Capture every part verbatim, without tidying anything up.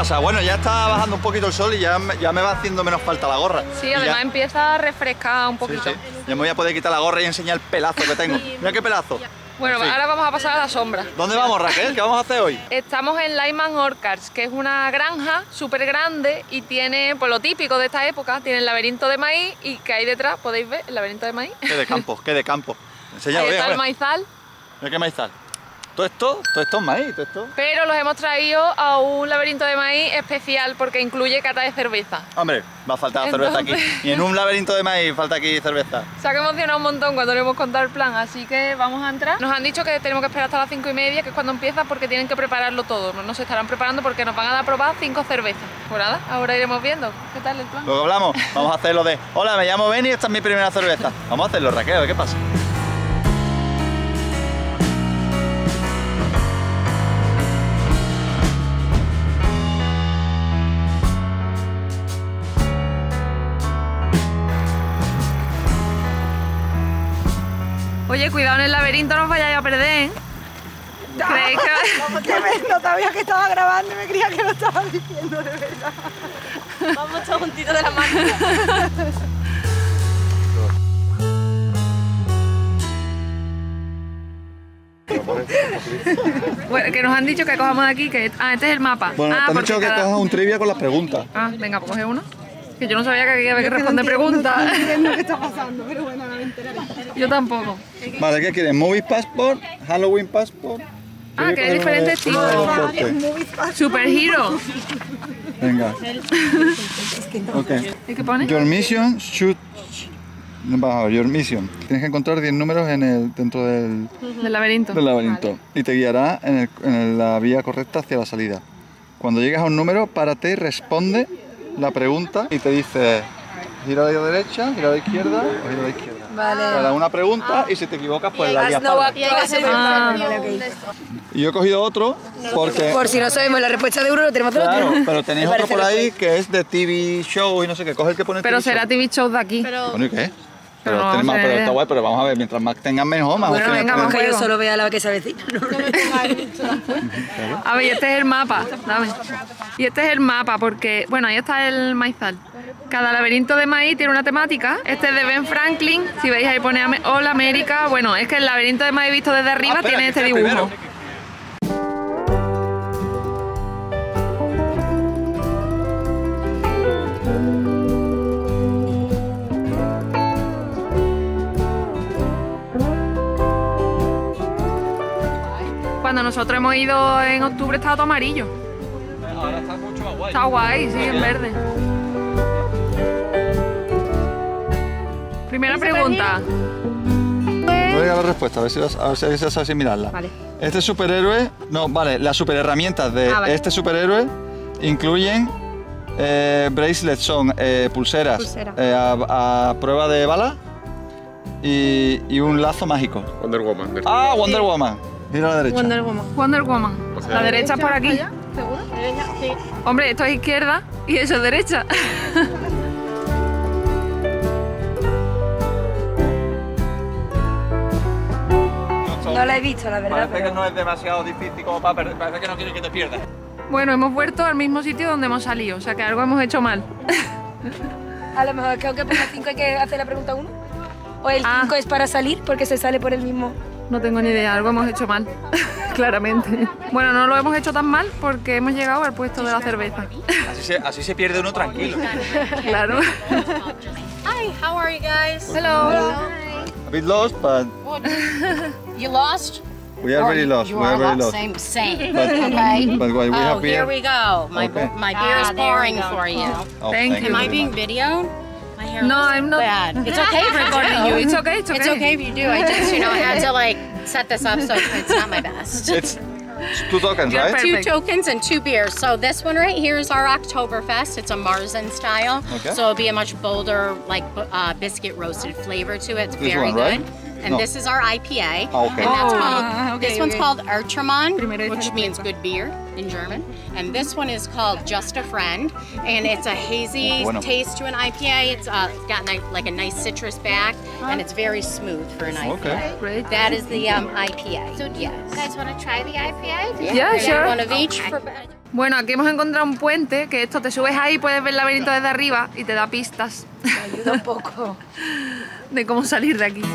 pasa? Bueno, ya está bajando un poquito el sol y ya, me- ya me va haciendo menos falta la gorra. Sí, Y además ya, empieza a refrescar un sí, poquito. sí. Ya me voy a poder quitar la gorra y enseñar el pelazo que tengo. Mira qué pelazo. Bueno, Sí. ahora vamos a pasar a la sombra. ¿Dónde vamos, Raquel? ¿Qué vamos a hacer hoy? Estamos en Lyman Orchards, que es una granja súper grande y tiene, pues lo típico de esta época, tiene el laberinto de maíz y que hay detrás, ¿podéis ver el laberinto de maíz? Qué de campo, qué de campo. Enseñalo Ahí bien, está el hombre. maizal, Mira qué maizal. Todo esto, todo esto es maíz, todo esto. pero los hemos traído a un laberinto de maíz especial porque incluye cata de cerveza. Hombre, va a faltar cerveza aquí. Entonces- Y en un laberinto de maíz falta aquí cerveza. Se ha emocionado un montón cuando le hemos contado el plan, así que vamos a entrar. Nos han dicho que tenemos que esperar hasta las cinco y media, que es cuando empieza, porque tienen que prepararlo todo. Nos se estarán preparando porque nos van a dar a probar cinco cervezas. Pues nada, ahora iremos viendo. ¿Qué tal el plan? Luego hablamos, vamos a hacer lo de hola, me llamo Benny y esta es mi primera cerveza. Vamos a hacerlo, Raquel, a ver qué pasa. Oye, cuidado en el laberinto, no os vayáis a perder, ¿eh? ¿Creéis que...? Vamos, que me, no sabía que estaba grabando y me creía que lo estaba diciendo de verdad. Vamos todos juntitos de la mano. Bueno, que nos han dicho que cojamos de aquí, que... Ah, este es el mapa. Bueno, ah, te han porque dicho que cada- cojas un trivia con las preguntas. Ah, venga, pues coge uno. Que yo no sabía que había que responder preguntas. No entiendo qué está pasando, pero bueno, ahora me enteraré. Yo tampoco. Vale, ¿qué quieres? ¿Movie Passport? ¿Halloween Passport? Ah, que hay diferentes tipos. Super Hero. Venga. Ok. ¿Y qué pone? Your mission should... Vamos a ver, your mission. Tienes que encontrar diez números en el, dentro del, Del laberinto. del laberinto. Y te guiará en, el- en la vía correcta hacia la salida. Cuando llegues a un número, párate y responde la pregunta y te dice gira a la derecha, gira a la izquierda o gira a la izquierda. Vale. Te da una pregunta y si te equivocas, pues la guías No, para. aquí hay que hacer Ah. vale, ok. Y yo he cogido otro porque... Por si no sabemos la respuesta de uno, lo tenemos todo. Claro, pero tenéis Me otro parece por ahí mejor. que es de T V show y no sé qué. Coge el que pone Pero T V será show. T V show de aquí. Bueno, ¿y qué? Pero Pero, no tenemos- vamos a pero ver. está guay, pero vamos a ver, mientras más tengan mejor, más Bueno, opciones venga, tenemos. vamos. Que yo Juego. solo vea la que se avecina. No, no me A ver, y este es el mapa. Dame. Y este es el mapa porque, bueno, ahí está el maizal. Cada laberinto de maíz tiene una temática. Este es de Ben Franklin. Si veis ahí pone Ame- All America. Bueno, es que el laberinto de maíz visto desde arriba Ah, espera, tiene que este sea el dibujo. primero. Cuando nosotros hemos ido en octubre estaba todo amarillo. Ahora está mucho más guay. Está guay, sí, en verde. Primera pregunta. No diga la respuesta, a ver si vas- a ver si vas a asimilarla. Vale. Este superhéroe, no, vale, las superherramientas de Ah, vale. este superhéroe incluyen eh, bracelets, son eh, pulseras Pulsera. eh, a, a prueba de bala y, y un lazo mágico. Wonder Woman. de- Ah, Wonder Woman. Mira a la derecha. Wonder Woman. Wonder Woman. O sea, La derecha es por aquí. ¿Seguro? Sí. Hombre, esto es izquierda y eso es derecha. No la he visto, la verdad. Parece que no es demasiado difícil como para perder, parece que no quiere que te pierdas. Bueno, hemos vuelto al mismo sitio donde hemos salido, o sea que algo hemos hecho mal. A lo mejor creo que por el cinco hay que hacer la pregunta uno. O el Ah. cinco es para salir porque se sale por el mismo. No tengo ni idea, algo hemos hecho mal, claramente. Bueno, no lo hemos hecho tan mal porque hemos llegado al puesto de la cerveza. Así se, así se pierde uno tranquilo. Claro. Hi, how are you guys? Hello. A bit lost, but You lost? we are very lost. You We are are very lost. lost. Same, same. But, Okay. but we Oh, have here beer. we go. My Okay. my beer is Ah, there we pouring go. for you. Oh, Thank thank you. Am I very being much. videoed? My hair No, looks I'm not. bad. It's okay recording You, you. it's okay, it's okay. It's okay if you do. I just, you know, had to like set this up so it's not my best. It's two tokens, You're right? perfect. Two tokens and two beers. So this one right here is our Oktoberfest. It's a Marzen style. Okay. So it'll be a much bolder, like uh, biscuit roasted flavor to it. It's This very one, right? good. And No. this is our I P A. Oh, okay. And that's Oh, called, okay, this one's okay. called Archermann, Primero which esta means good beer in German. And this one is called Just a Friend. And it's a hazy Bueno. taste to an I P A. It's uh, got ni- like a nice citrus back, and it's very smooth for an I P A. Okay. Great. That is the um, I P A. So do you yes. guys want to try the I P A? Yeah, And sure. One of each for Bueno, aquí hemos encontrado un puente, que esto te subes ahí, puedes ver el laberinto desde arriba y te da pistas. Me ayuda un poco. De cómo salir de aquí.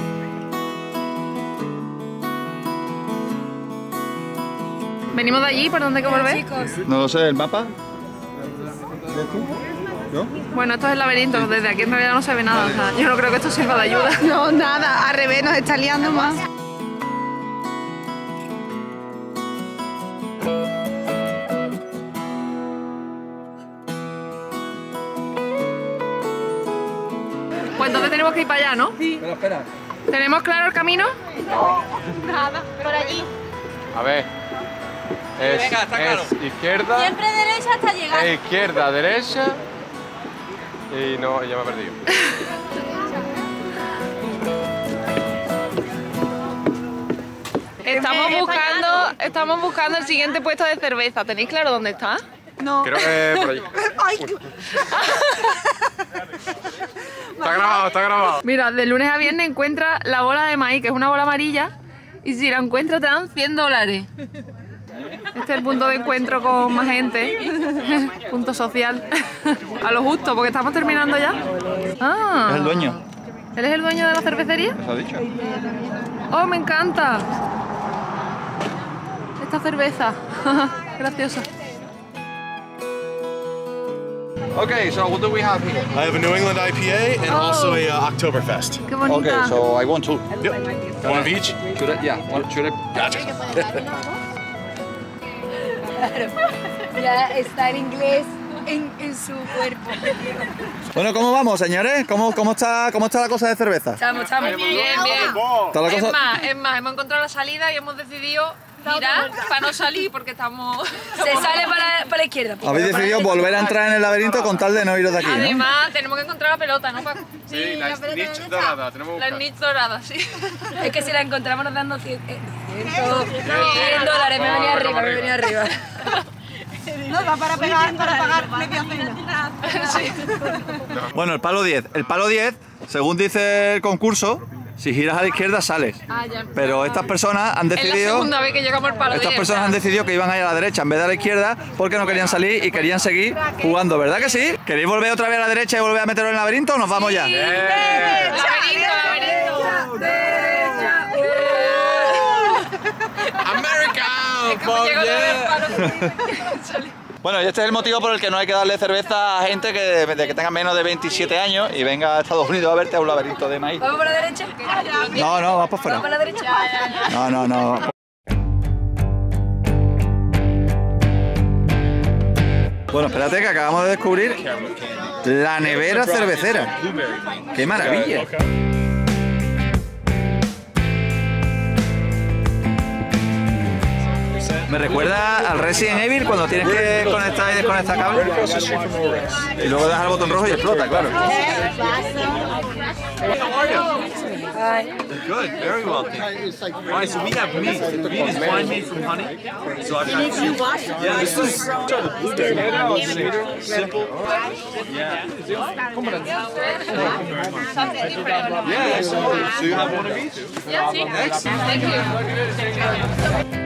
¿Venimos de allí? ¿Por dónde hay que volver? No lo sé, ¿el mapa? ¿No? Bueno, esto es el laberinto, desde aquí en realidad no se ve nada. O sea, yo no creo que esto sirva de ayuda. No, nada, al revés, nos está liando más. Pues entonces tenemos que ir para allá, ¿no? Sí. Pero espera. ¿Tenemos claro el camino? Nada, por allí. A ver. Es, Venga, está claro. es izquierda, Siempre derecha hasta llegar. es izquierda, derecha. Y no, ya me he perdido. Estamos buscando, estamos buscando el siguiente puesto de cerveza. ¿Tenéis claro dónde está? No. Creo que por allí. Ay, Está grabado, está grabado. Mira, de lunes a viernes encuentra la bola de maíz, que es una bola amarilla, y si la encuentras te dan cien dólares. Este es el punto de encuentro con más gente. Punto social. A lo justo, porque estamos terminando ya. Ah. Es el dueño. ¿Él es el dueño de la cervecería? ¿Eso ha dicho? ¡Oh, me encanta! Esta cerveza. Graciosa. Okay, so what do we have here? I have a New England I P A and Oh. also a uh, Oktoberfest. ¡Qué bonita! Okay, so I want two. Yep. One of each? Should I, yeah, one, should I? Gotcha. ya está en inglés en, en su cuerpo. Bueno, ¿cómo vamos, señores? ¿Cómo, cómo, está, ¿Cómo está la cosa de cerveza? Estamos, estamos bien, bien. ¿Está la Es cosa? más, es más, hemos encontrado la salida y hemos decidido girar para no salir porque estamos... Se sale para, para la izquierda. Habéis decidido volver a entrar en el laberinto con tal de no iros de aquí, ¿no? Además, tenemos que encontrar la pelota, ¿no, Paco? Sí, la snitch dorada, tenemos que La buscar. snitch dorada, sí. Es que si la encontramos nos dan cien dólares. Me venía arriba, me venía arriba. No, va para pegar, para pagar media cena. Bueno, el palo diez. El palo diez, según dice el concurso, si giras a la izquierda sales. Ah, ya. Pero estas personas han Es la decidido... segunda vez que llegamos al palo Estas diez. personas han decidido que iban a ir a la derecha en vez de a la izquierda porque no querían salir y querían seguir jugando, ¿verdad que sí? ¿Queréis volver otra vez a la derecha y volver a meteros en el laberinto o nos vamos ya? Laberinto, laberinto. America, Como fuck llego otra vez yeah. al palo. Bueno, y este es el motivo por el que no hay que darle cerveza a gente que, de que tenga menos de veintisiete años y venga a Estados Unidos a verte a un laberinto de maíz. ¿Vamos por la derecha? No, no, vas por fuera. ¿Vamos por la derecha? No, no, no. Bueno, espérate que acabamos de descubrir la nevera cervecera. ¡Qué maravilla! Me recuerda al Resident Evil cuando tienes que conectar y desconectar cable. Y luego das al botón rojo y explota, claro. Good, very well. All right, so we have meat. Meat is wine made from honey. So I've got yeah, this is simple. Yeah. Yeah, so, so you have one of each? Yeah, sí. Thank you.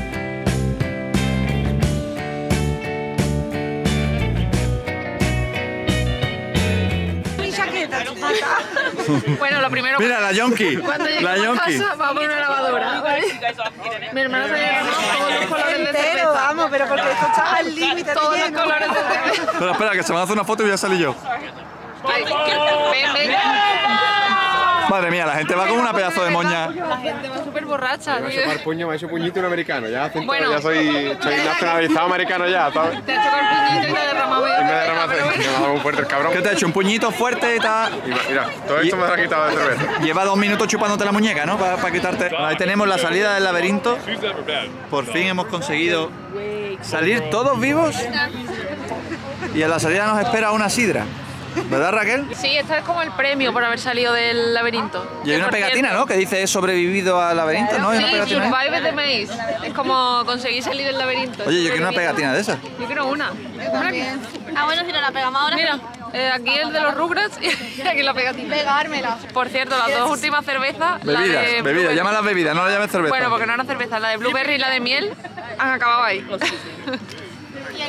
Bueno, lo primero... Mira, la yonki. Cuando La lleguemos a yonki. casa vamos a poner una lavadora, ¿vale? Mi hermana se lleva todos los colores de Entero, cerveza. vamos, pero porque esto está al límite. Todos los lleno. colores de cerveza. Espera, espera, que se me hace una foto y voy a salir yo. Ay, ven, ven. Madre mía, la gente va como una pedazo de moña. La gente va súper borracha, Me tío. ha hecho puño, me ha hecho puñito un americano. Ya, acento, Bueno. ya soy, soy nacionalizado americano ya, ¿sabes? Te ha chocado el puñito y te ha derramado medio Y me cerveza, derrama pero me ha dado un fuerte el cabrón. ¿Qué te ha hecho? ¿Un puñito fuerte y tal? Y mira, mira, todo esto me lo ha quitado de cerveza. Lleva dos minutos chupándote la muñeca, ¿no? Para quitarte. Ahí tenemos la salida del laberinto. Por fin hemos conseguido salir todos vivos. Y en la salida nos espera una sidra. ¿Verdad, Raquel? Sí, esto es como el premio por haber salido del laberinto. Y hay Que, una por pegatina, cierto, ¿no? Que dice he sobrevivido al laberinto, ¿no? Hay una Sí, pegatina. ¿eh? Survive the Maze. Es como conseguir salir del laberinto. Oye, yo quiero una pegatina de esas. Yo quiero una. Una que- Ah, bueno, si no la pegamos ahora. Mira, eh, aquí el de los Rugrats y aquí la pegatina. Pegármela. Por cierto, las dos últimas cervezas. la Bebidas, de bebidas, Blueberry- llámalas bebidas, no las llames cerveza. Bueno, porque no era cerveza, la de Blueberry y la de miel han acabado ahí.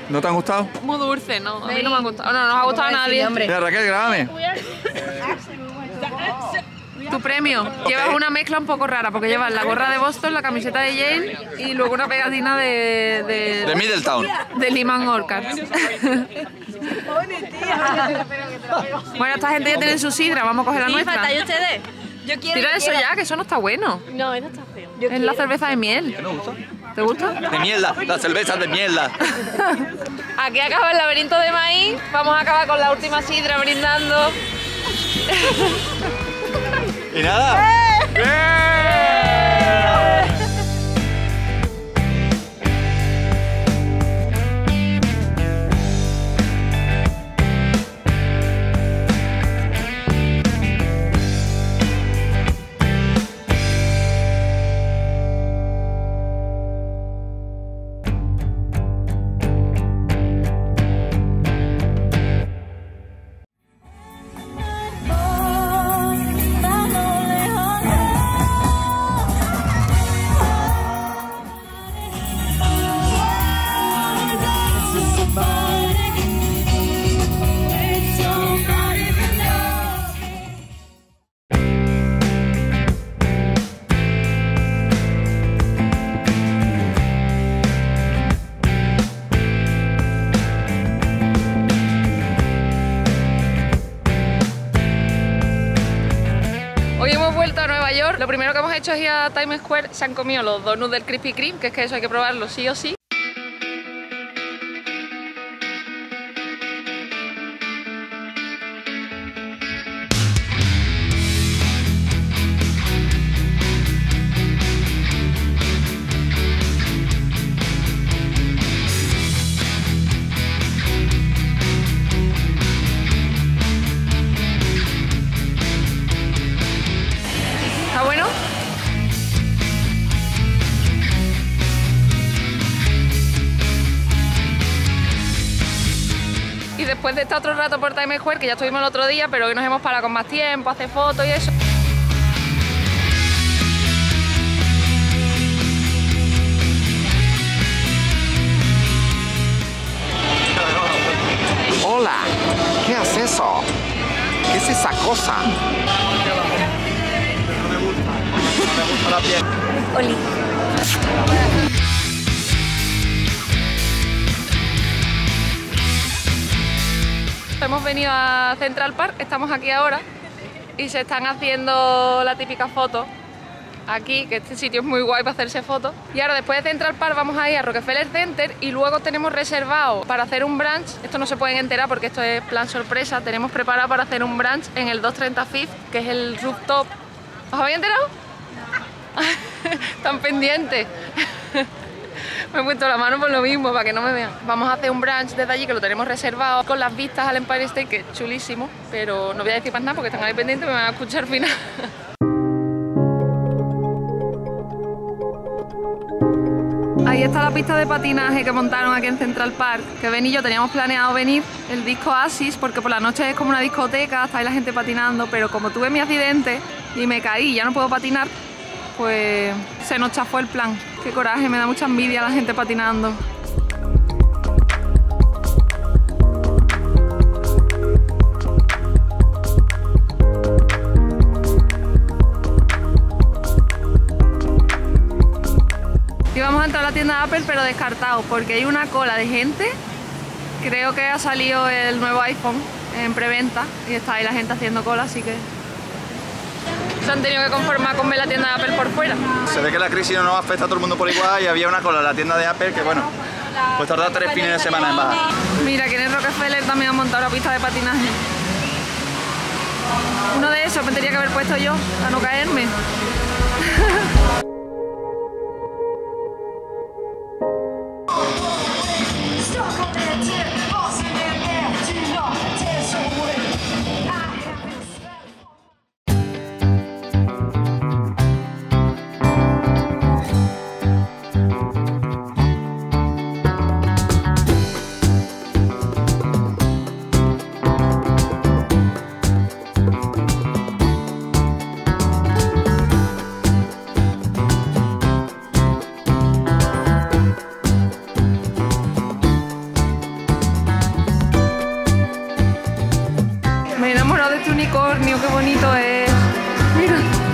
¿No te han gustado? Muy dulce, no. A mí no me han gustado. No, no nos ha gustado a nadie. Mira, Raquel, grábame. Tu premio. Llevas una mezcla un poco rara porque llevas la gorra de Boston, la camiseta de Yale y luego una pegatina de... De, de Middletown. De Lehman Orchards. Bueno, esta gente ya tiene su sidra, vamos a coger la nuestra. ¿Y ustedes? Yo quiero. Tira eso ya, que eso no está bueno. No, eso está feo. Es la cerveza de miel. ¿Te gusta? De mierda, la cerveza de mierda. Aquí acaba el laberinto de maíz. Vamos a acabar con la última sidra brindando. Y nada. Hoy hemos vuelto a Nueva York. Lo primero que hemos hecho es ir a Times Square. Se han comido los donuts del Krispy Kreme, que es que eso hay que probarlo sí o sí. ¿Está bueno? Y después de estar otro rato por Times Square, que ya estuvimos el otro día, pero hoy nos hemos parado con más tiempo, hacer fotos y eso. Hola, ¿qué es eso? ¿Qué es esa cosa? No me gusta. No me gusta la piel. Oli. Hemos venido a Central Park, estamos aquí ahora y se están haciendo la típica foto aquí, que este sitio es muy guay para hacerse fotos. Y ahora después de Central Park vamos a ir a Rockefeller Center y luego tenemos reservado para hacer un brunch. Esto no se pueden enterar porque esto es plan sorpresa. Tenemos preparado para hacer un brunch en el doscientos treinta Fifth, que es el rooftop. ¿Os habéis enterado? Están pendientes. Me he puesto la mano por lo mismo, para que no me vean. Vamos a hacer un brunch desde allí, que lo tenemos reservado, con las vistas al Empire State, que es chulísimo. Pero no voy a decir más nada porque están ahí pendientes y me van a escuchar al final. Ahí está la pista de patinaje que montaron aquí en Central Park, que Ben y yo teníamos planeado venir, el disco Oasis, porque por la noche es como una discoteca, está ahí la gente patinando, pero como tuve mi accidente y me caí y ya no puedo patinar, pues se nos chafó el plan. Qué coraje, me da mucha envidia la gente patinando. Y vamos a entrar a la tienda de Apple, pero descartado, porque hay una cola de gente. Creo que ha salido el nuevo iPhone en preventa y está ahí la gente haciendo cola, así que se han tenido que conformar con ver la tienda de Apple por fuera. Se ve que la crisis no nos afecta a todo el mundo por igual y había una cola en la tienda de Apple que, bueno, pues tarda tres fines de semana en bajar. Mira, que en el Rockefeller también han montado la pista de patinaje. Uno de esos me tendría que haber puesto yo, para no caerme. unicornio, qué bonito es. Mira.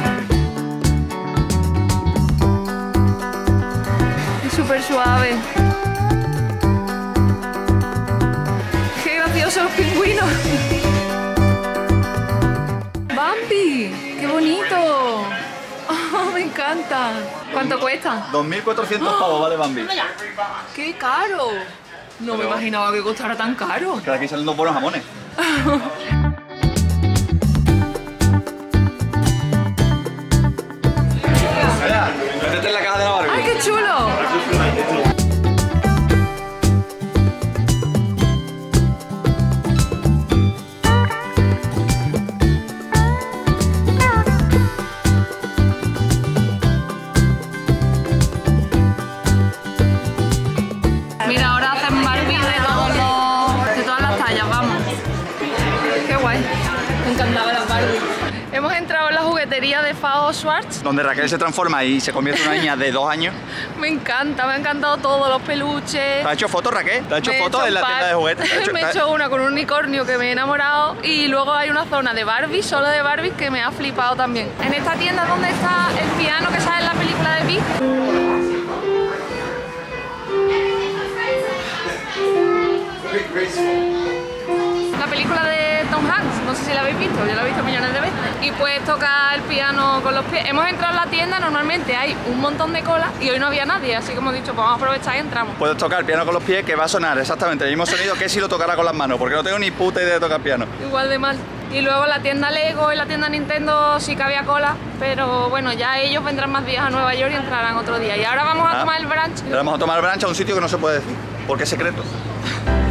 Es súper suave. Qué graciosos los pingüinos. Bambi, qué bonito. Oh, me encanta. ¿Cuánto cuesta? dos mil cuatrocientos pavos vale Bambi. ¡Qué caro! No me imaginaba que costara tan caro. Que aquí salen dos buenos jamones. Mira, métete en la caja de la Barbie. ¡Ay, qué chulo! Mira, ahora hacen Barbie de todos los, de todas las tallas, vamos. Qué guay. Me encantaban las Barbie. Hemos entrado en la juguetería de Fao Schwarz. Donde Raquel se transforma y se convierte en una niña de dos años. Me encanta, me han encantado todos los peluches. ¿Te has hecho fotos, Raquel? ¿Te has hecho Me he fotos hecho en la un tienda par. de juguetes? ¿Te has hecho- Me he te- hecho una con un unicornio que me he enamorado y luego hay una zona de Barbie, solo de Barbie, que me ha flipado también. En esta tienda donde está el piano que sale en la película de Big. La película de Tom Hanks, no sé si la habéis visto, yo la he visto millones de veces. Y pues toca el piano con los pies. Hemos entrado en la tienda, normalmente hay un montón de cola y hoy no había nadie, así que hemos dicho, pues vamos a aprovechar y entramos. Puedes tocar el piano con los pies, que va a sonar exactamente el mismo sonido que si lo tocara con las manos, porque no tengo ni puta idea de tocar piano. Igual de mal. Y luego la tienda Lego y la tienda Nintendo sí que había cola, pero bueno, ya ellos vendrán más días a Nueva York y entrarán otro día. Y ahora vamos a Ah. tomar el brunch. Ahora vamos a tomar el brunch a un sitio que no se puede decir, porque es secreto.